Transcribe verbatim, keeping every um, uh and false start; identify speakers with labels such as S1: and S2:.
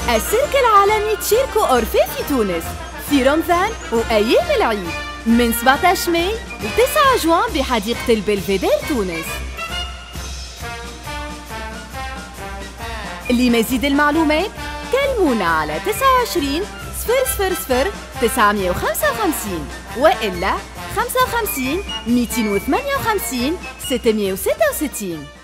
S1: السيرك العالمي تشيركو أورفيه في تونس في رمضان وأيام العيد من سبعة عشر ماي ل تسعة جوان بحديقة البلفيدير تونس. لمزيد المعلومات كلمونا على تسعة وعشرين صفر صفر صفر تسعمائة وخمسة وخمسين وإلا خمسة وخمسين مئتين وثمانية وخمسين ستمائة وستة وستين.